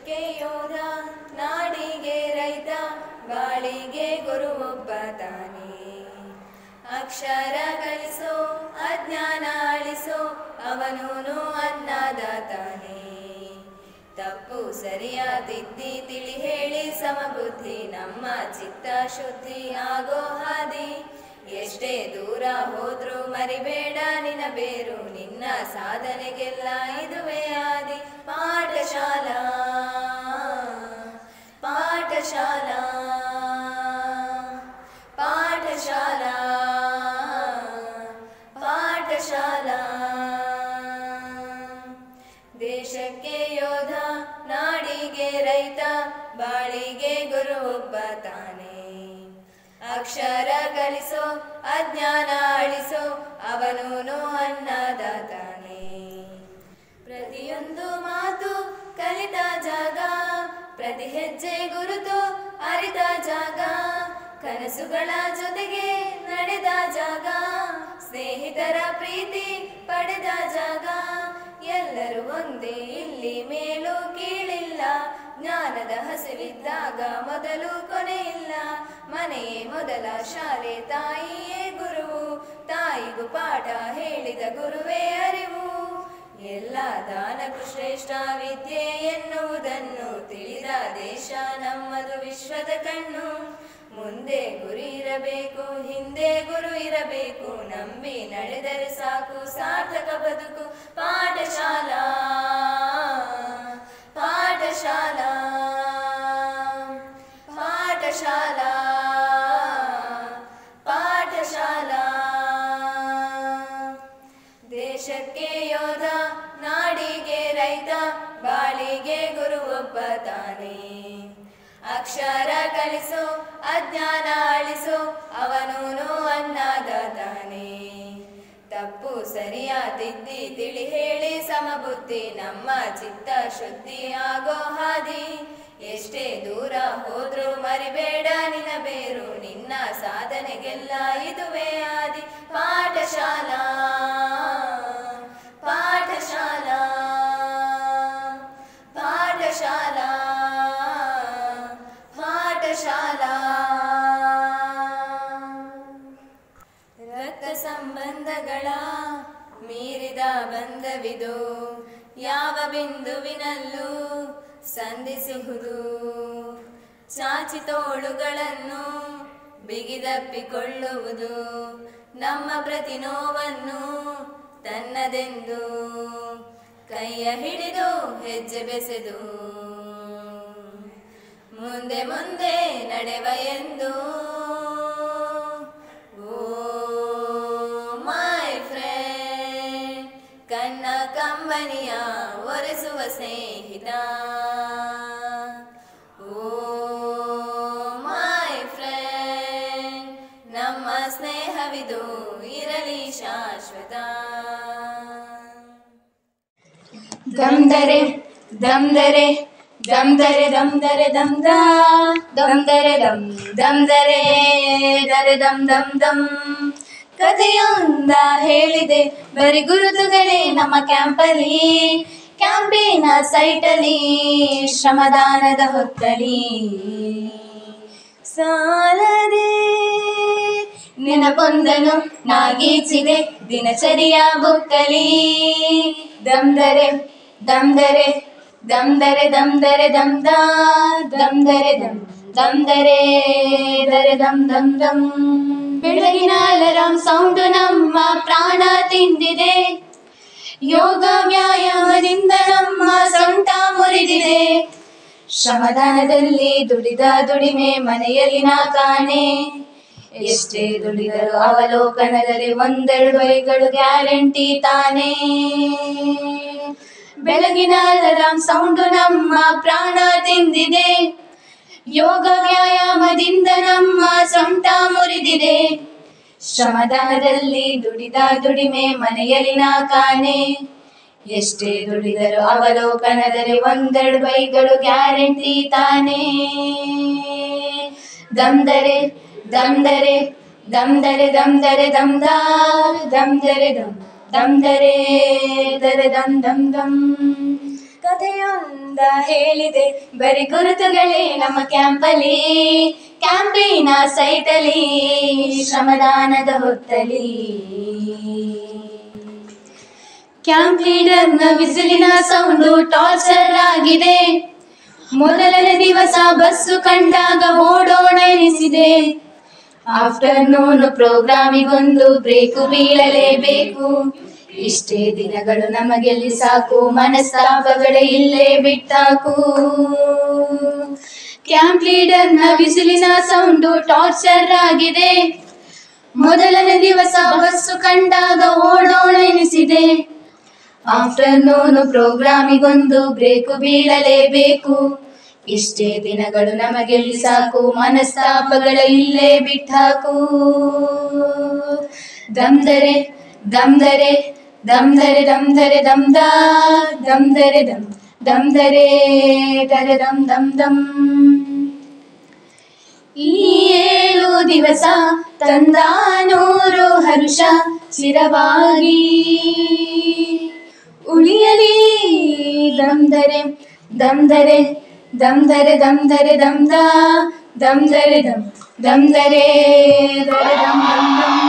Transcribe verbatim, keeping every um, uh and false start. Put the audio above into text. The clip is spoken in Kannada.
ದೇಶಕ್ಕೆ ಯೋಧ, ನಾಡಿಗೆ ರೈತ, ಬಾಳಿಗೆ ಗುರು ಒಬ್ಬ ತಾನೇ. ಅಕ್ಷರ ಕಲಿಸೋ, ಅಜ್ಞಾನ ಅಳಿಸೋ, ಅವನೂನು ಅನ್ನದಾತಾನೆ. ತಪ್ಪು ಸರಿಯ ತಿದ್ದಿ ತಿಳಿ ಹೇಳಿ ಸಮಬುದ್ಧಿ, ನಮ್ಮ ಚಿತ್ತ ಶುದ್ಧಿ ಆಗೋ ಹಾದಿ. ಎಷ್ಟೇ ದೂರ ಹೋದ್ರೂ ಮರಿಬೇಡ ನಿನ್ನ ಬೇರು, ನಿನ್ನ ಸಾಧನೆಗೆಲ್ಲ ಇದುವೇ ಆದಿ. ಪಾಠಶಾಲಾ ಪಾಠಶಾಲಾ ಪಾಠಶಾಲಾ ಪಾಠಶಾಲಾ. ದೇಶಕ್ಕೆ ಯೋಧ, ನಾಡಿಗೆ ರೈತ, ಬಾಳಿಗೆ ಗುರು ಒಬ್ಬ ತಾನೇ. ಅಕ್ಷರ ಕಲಿಸೋ, ಅಜ್ಞಾನ ಅಳಿಸೋ, ಅವನೂನು ಅನ್ನದಾತಾನೆ. ಪ್ರತಿಯೊಂದು ಮಾತು ಕಲಿತ ಜಾಗ, ಪ್ರತಿ ಹೆಜ್ಜೆ ಗುರುತು ಅರಿತ ಜಾಗ, ಕನಸುಗಳ ಜೊತೆಗೆ ನಡೆದ ಜಾಗ, ಸ್ನೇಹಿತರ ಪ್ರೀತಿ ಪಡೆದ ಜಾಗ. ಎಲ್ಲರೂ ಒಂದೇ ಇಲ್ಲಿ, ಮೇಲೂ ಕೀಳಿಲ್ಲ, ಜ್ಞಾನದ ಹಸಿವಿದ್ದಾಗ ಮೊದಲು ಕೊನೆಯಿಲ್ಲ. ಮನೆಯೇ ಮೊದಲ ಶಾಲೆ, ತಾಯಿಯೇ ಗುರುವು, ತಾಯಿಗೂ ಪಾಠ ಹೇಳಿದ ಗುರುವೇ ಅರಿವು. ಎಲ್ಲ ದಾನಕ್ಕೂ ಶ್ರೇಷ್ಠ ವಿದ್ಯೆ ಎನ್ನುವುದನ್ನು ತಿಳಿದ ದೇಶ ನಮ್ಮದು ವಿಶ್ವದ ಕಣ್ಣು. ಮುಂದೆ ಗುರಿ ಇರಬೇಕು, ಹಿಂದೆ ಗುರು ಇರಬೇಕು, ನಂಬಿ ನಡೆದರೆ ಸಾಕು ಸಾರ್ಥಕ ಬದುಕು. ಪಾಠಶಾಲಾ ಪಾಠಶಾಲಾ ಪಾಠಶಾಲಾ ಪಾಠಶಾಲಾ. ದೇಶಕ್ಕೆ ಯೋಧ, ನಾಡಿಗೆ ರೈತ, ಬಾಳಿಗೆ ಗುರು ಒಬ್ಬ ತಾನೇ. ಅಕ್ಷರ ಕಲಿಸೋ, ಅಜ್ಞಾನ ಅಳಿಸೋ, ಅವನೂನು ಅನ್ನದಾತಾನೆ. ತಪ್ಪು ಸರಿಯ ತಿದ್ದಿ ತಿಳಿ ಹೇಳಿ ಸಮಬುದ್ಧಿ, ನಮ್ಮ ಚಿತ್ತ ಶುದ್ಧಿ ಆಗೋ ಹಾದಿ. ಎಷ್ಟೇ ದೂರ ಹೋದ್ರೂ ಮರಿಬೇಡ ನಿನ್ನ ಬೇರು, ನಿನ್ನ ಸಾಧನೆಗೆಲ್ಲ ಇದುವೇ ಆದಿ. ಪಾಠಶಾಲಾ ಪಾಠಶಾಲಾ ಪಾಠಶಾಲಾ ಪಾಠಶಾಲಾ. ರಕ್ತ ಸಂಬಂಧಗಳ ಮೀರಿದ ಬಂಧವಿದು, ಯಾವ ಬಿಂದುವಿನಲ್ಲೂ ಸಂಧಿಸುವುದು. ಚಾಚಿ ತೋಳುಗಳನ್ನು ಬಿಗಿದಪ್ಪಿಕೊಳ್ಳುವುದು, ನಮ್ಮ ಪ್ರತಿ ನೋವನ್ನು ತನ್ನದೆಂದು ಕೈಯ ಹಿಡಿದು ಹೆಜ್ಜೆ ಬೆಸೆದು ಮುಂದೆ ಮುಂದೆ ನಡೆವ ಎಂದು. ಓ ಮೈ ಫ್ರೆಂಡ್, ಕಣ್ಣ ಕಂಬನಿಯ ಒರೆಸುವ ಸ್ನೇಹಿತ. ಓ ಮೈ ಫ್ರೆಂಡ್, ನಮ್ಮ ಸ್ನೇಹವಿದು ಇರಲಿ ಶಾಶ್ವತ. ದಮ್ದರೆ ದಮ್ದರೆ ದಮ್ದರೆ ದಮ್ದರೆ ದಮ್ದ ದಮ್ದರೆ ದಮ್ ದಮ್ದರೆ ದರೆ ದಮ್ ದಮ್ ದಮ್. ಕಥೆಯೊಂದ ಹೇಳಿದೆ ಬರಿ ಗುರುತುಗಳೇ ನಮ್ಮ ಕ್ಯಾಂಪಲ್ಲಿ, ಕ್ಯಾಂಪಿನ ಸೈಟಲ್ಲಿ ಶ್ರಮದಾನದ ಹೊತ್ತಲಿ. ಸಾಲದೆ ನೆನಪೊಂದನು ನಾಗೀಚಿದೆ ದಿನಚರಿಯ ಬುಕ್ಕಲಿ. ದಮ್ದರೆ ದಮ್ದರೆ ದಮ್ದರೆ ದಮ್ದರೆ ದಮ್ದ ದಮ್ದರೆ ದಮ್ ದಮ್ದರೆ ದರೆ ದಮ್ ದಮ್ ದಮ್. ಬೆಳಗಿನ ಅಲಾರಾಮ್ ಸೌಂಡು ನಮ್ಮ ಪ್ರಾಣ ತಿಂದಿದೆ, ಯೋಗ ವ್ಯಾಯಾಮದಿಂದ ನಮ್ಮ ಸೊಂಟ ಮುರಿದಿದೆ. ಶ್ರಮದಾನದಲ್ಲಿ ದುಡಿದ ದುಡಿಮೆ ಮನೆಯಲ್ಲಿನ ಕಾಣೆ, ಎಷ್ಟೇ ದುಡಿದರು ಅವಲೋಕನದಲ್ಲಿ ಒಂದೆರಡು ಬೈಗಳು ಗ್ಯಾರಂಟಿ ತಾನೇ. ಬೆಳಗಿನ ಅಲಾರಾಮ್ ಸೌಂಡು ನಮ್ಮ ಪ್ರಾಣ ತಿಂದಿದೆ, ಯೋಗ ವ್ಯಾಯಾಮದಿಂದ ನಮ್ಮ ಸೊಂಟ ಮುರಿದಿದೆ. ಶ್ರಮದಾನದಲ್ಲಿ ದುಡಿದ ದುಡಿಮೆ ಮನೆಯಲ್ಲಿನ ಕಾಣೆ, ಎಷ್ಟೇ ದುಡಿದರು ಅವಲೋಕನದಲ್ಲಿ ಒಂದೆರಡು ಬೈಗಳು ಗ್ಯಾರಂಟಿ ತಾನೇ. ದಮ್ದರೆ ದಮ್ದರೆ ದಮ್ದರೆ ದಮ್ದರೆ ದಮ್ದ ದಮ್ದರೆ ದಮ್ ದಮ್ದರೆ ದರೆ ದಮ್ ದಮ್ ದಮ್. ಕಥೆಯೊಂದ ಹೇಳಿದೆ ಬರೀ ಗುರುತುಗಳೇ ನಮ್ಮ ಕ್ಯಾಂಪಲ್ಲಿ, ಕ್ಯಾಂಪಿನ ಸೈಟಲ್ಲಿ ಶ್ರಮದಾನದ ಹೊತ್ತಲಿ. ಕ್ಯಾಂಪ್ ಲೀಡರ್ನ ವಿಸಿಲಿನ ಸೌಂಡು ಟಾರ್ಚರ್ ಆಗಿದೆ, ಮೊದಲನೇ ದಿವಸ ಬಸ್ಸು ಕಂಡಾಗ ಓಡೋಣ ಎನಿಸಿದೆ. ಆಫ್ಟರ್ನೂನ್ ಪ್ರೋಗ್ರಾಮಿಗೊಂದು ಬ್ರೇಕು ಬೀಳಲೇಬೇಕು, ಇಷ್ಟೇ ದಿನಗಳು ನಮಗೆಲ್ಲಿ ಸಾಕು, ಮನಸ್ತಾಪಗಳೇ ಇಲ್ಲೇ ಬಿಟ್ಟಾಕು. ಕ್ಯಾಂಪ್ ಲೀಡರ್ನ ವಿಸಿಲಿನ ಸೌಂಡು ಟಾರ್ಚರ್ ಆಗಿದೆ, ಮೊದಲನೇ ದಿವಸ ಬಸ್ಸು ಕಂಡಾಗ ಓಡೋಣ ಎನಿಸಿದೆ. ಆಫ್ಟರ್ನೂನ್ ಪ್ರೋಗ್ರಾಮಿಗೊಂದು ಬ್ರೇಕು ಬೀಳಲೇಬೇಕು, ಇಷ್ಟೇ ದಿನಗಳು ನಮಗೆಲ್ಲಿ ಸಾಕು, ಮನಸ್ತಾಪಗಳ ಇಲ್ಲೇ ಬಿಟ್ಟಾಕು. ದಮ್ದರೆ ದಮ್ದರೆ ದಮ್ದರೆ ದಮ್ದರೆ ದಮ್ದ ದಮ್ದರೆ ದಮ್ ದಮ್ದರೆ ದರೆ ದಮ್ ದಮ್ ದಮ್. ಈ ಏಳು ದಿವಸ ತಂದ ನೂರು ಹರುಷ ಚಿರವಾಗಿ ಉಳಿಯಲಿ. ದಮ್ದರೆ ದಮ್ದರೆ ದಮ್ದರೆ ದಮ್ದರೆ ದಮ್ದ ದಮ್ದರೆ ದಮ್ ದಮ್ದರೆ ದರೆ ದಮ್ ದಮ್ ದಮ್.